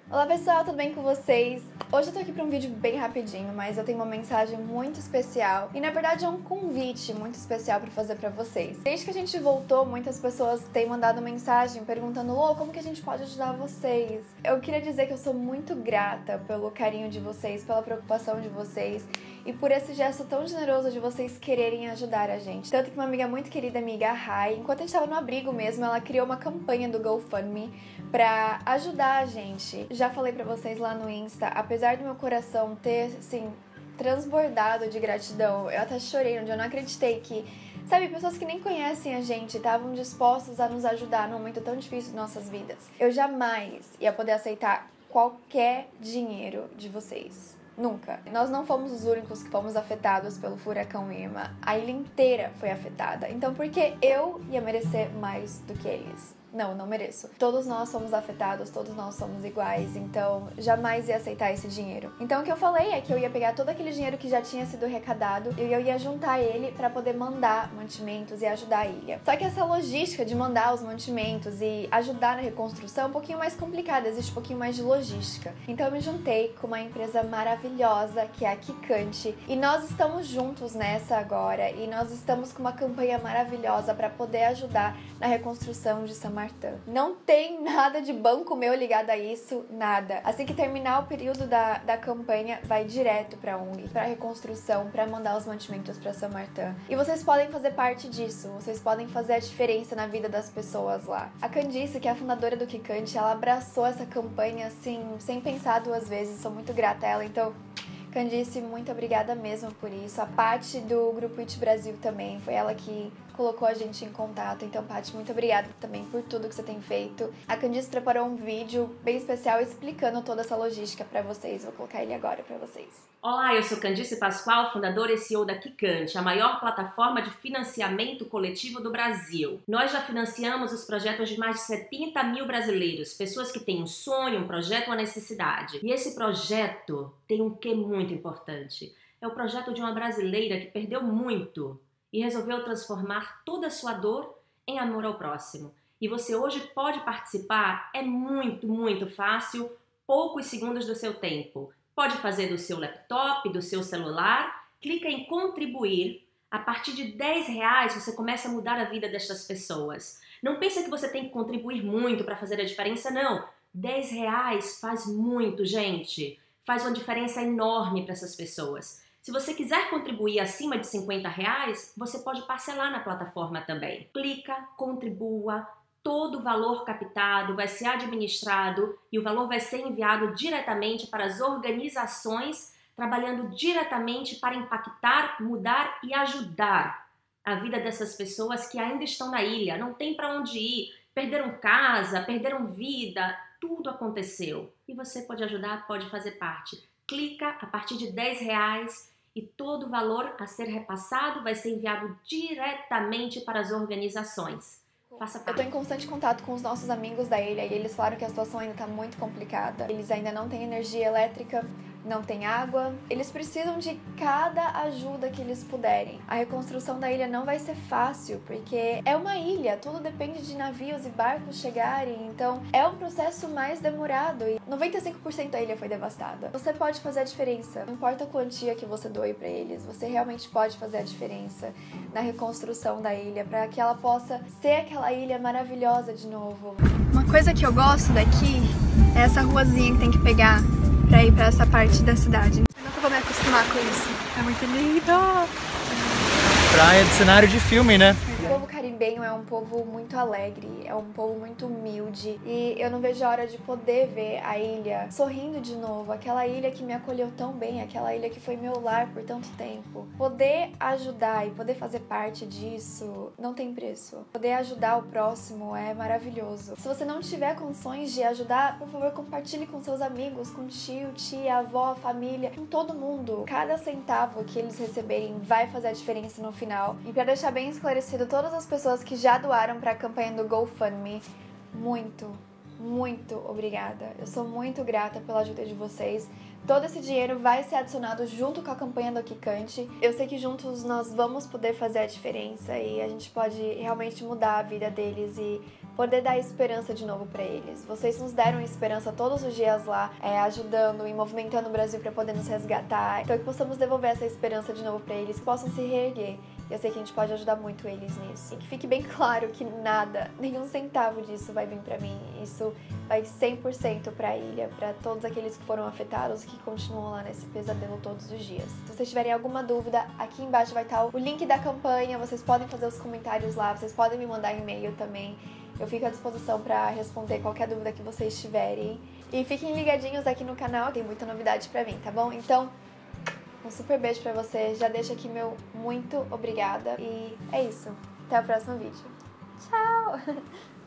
Olá pessoal, tudo bem com vocês? Hoje eu tô aqui pra um vídeo bem rapidinho, mas eu tenho uma mensagem muito especial e na verdade é um convite muito especial pra fazer pra vocês. Desde que a gente voltou, muitas pessoas têm mandado mensagem perguntando: Lô, como que a gente pode ajudar vocês? Eu queria dizer que eu sou muito grata pelo carinho de vocês, pela preocupação de vocês e por esse gesto tão generoso de vocês quererem ajudar a gente. Tanto que uma amiga muito querida, amiga Rai, enquanto a gente tava no abrigo mesmo, ela criou uma campanha do GoFundMe pra ajudar a gente. Já falei pra vocês lá no Insta, apesar do meu coração ter, assim, transbordado de gratidão, eu até chorei, onde eu não acreditei que, sabe, pessoas que nem conhecem a gente estavam dispostas a nos ajudar num momento tão difícil de nossas vidas. Eu jamais ia poder aceitar qualquer dinheiro de vocês. Nunca. Nós não fomos os únicos que fomos afetados pelo furacão Irma. A ilha inteira foi afetada. Então por que eu ia merecer mais do que eles? Não mereço. Todos nós somos afetados, todos nós somos iguais, então jamais ia aceitar esse dinheiro. Então o que eu falei é que eu ia pegar todo aquele dinheiro que já tinha sido arrecadado e eu ia juntar ele pra poder mandar mantimentos e ajudar a ilha. Só que essa logística de mandar os mantimentos e ajudar na reconstrução é um pouquinho mais complicada, existe um pouquinho mais de logística. Então eu me juntei com uma empresa maravilhosa que é a Kikante e nós estamos juntos nessa agora e nós estamos com uma campanha maravilhosa pra poder ajudar na reconstrução de São Martin. Não tem nada de banco meu ligado a isso, nada. Assim que terminar o período da campanha, vai direto pra ONG, pra reconstrução, pra mandar os mantimentos pra São Martin. E vocês podem fazer parte disso, vocês podem fazer a diferença na vida das pessoas lá. A Candice, que é a fundadora do Kikante, ela abraçou essa campanha assim, sem pensar duas vezes, sou muito grata a ela, então... Candice, muito obrigada mesmo por isso. A Paty do Grupo It Brasil também, foi ela que colocou a gente em contato. Então, Paty, muito obrigada também por tudo que você tem feito. A Candice preparou um vídeo bem especial explicando toda essa logística pra vocês. Vou colocar ele agora pra vocês. Olá, eu sou Candice Pascoal, fundadora e CEO da Kikante, a maior plataforma de financiamento coletivo do Brasil. Nós já financiamos os projetos de mais de 70 mil brasileiros, pessoas que têm um sonho, um projeto, uma necessidade. E esse projeto tem um quê muito importante. É o projeto de uma brasileira que perdeu muito e resolveu transformar toda a sua dor em amor ao próximo. E você hoje pode participar, é muito fácil, poucos segundos do seu tempo. Pode fazer do seu laptop, do seu celular, clica em contribuir. A partir de R$10 você começa a mudar a vida destas pessoas. Não pense que você tem que contribuir muito para fazer a diferença, não. R$10 faz muito, gente. Faz uma diferença enorme para essas pessoas. Se você quiser contribuir acima de R$50, você pode parcelar na plataforma também. Clica, contribua. Todo o valor captado vai ser administrado e o valor vai ser enviado diretamente para as organizações, trabalhando diretamente para impactar, mudar e ajudar a vida dessas pessoas que ainda estão na ilha, não tem para onde ir, perderam casa, perderam vida, tudo aconteceu. E você pode ajudar, pode fazer parte. Clica a partir de R$10 e todo o valor a ser repassado vai ser enviado diretamente para as organizações. Eu tô em constante contato com os nossos amigos da ilha e eles falaram que a situação ainda tá muito complicada. Eles ainda não têm energia elétrica, não tem água. Eles precisam de cada ajuda que eles puderem. A reconstrução da ilha não vai ser fácil, porque é uma ilha, tudo depende de navios e barcos chegarem, então é um processo mais demorado e 95% da ilha foi devastada. Você pode fazer a diferença, não importa a quantia que você doe pra eles, você realmente pode fazer a diferença na reconstrução da ilha, para que ela possa ser aquela ilha maravilhosa de novo. Uma coisa que eu gosto daqui é essa ruazinha que tem que pegar pra ir pra essa parte da cidade. Eu nunca vou me acostumar com isso. É muito lindo! Praia de cenário de filme, né? O povo caribenho é um povo muito alegre, é um povo muito humilde e eu não vejo a hora de poder ver a ilha sorrindo de novo, aquela ilha que me acolheu tão bem, aquela ilha que foi meu lar por tanto tempo. Poder ajudar e poder fazer parte disso não tem preço. Poder ajudar o próximo é maravilhoso. Se você não tiver condições de ajudar, por favor, compartilhe com seus amigos, com tio, tia, avó, família, com todo mundo. Cada centavo que eles receberem vai fazer a diferença no final. E para deixar bem esclarecido, todas as pessoas que já doaram para a campanha do GoFundMe, muito muito obrigada. Eu sou muito grata pela ajuda de vocês. Todo esse dinheiro vai ser adicionado junto com a campanha do Kikante. Eu sei que juntos nós vamos poder fazer a diferença e a gente pode realmente mudar a vida deles e poder dar esperança de novo pra eles. Vocês nos deram esperança todos os dias lá, ajudando e movimentando o Brasil pra poder nos resgatar. Então que possamos devolver essa esperança de novo pra eles, que possam se reerguer. Eu sei que a gente pode ajudar muito eles nisso. E que fique bem claro que nada, nenhum centavo disso vai vir pra mim. Isso vai 100% pra ilha, pra todos aqueles que foram afetados, que continuam lá nesse pesadelo todos os dias. Se vocês tiverem alguma dúvida, aqui embaixo vai estar o link da campanha. Vocês podem fazer os comentários lá, vocês podem me mandar e-mail também. Eu fico à disposição pra responder qualquer dúvida que vocês tiverem. E fiquem ligadinhos aqui no canal, tem muita novidade pra mim, tá bom? Então, um super beijo pra vocês, já deixo aqui meu muito obrigada e é isso. Até o próximo vídeo. Tchau!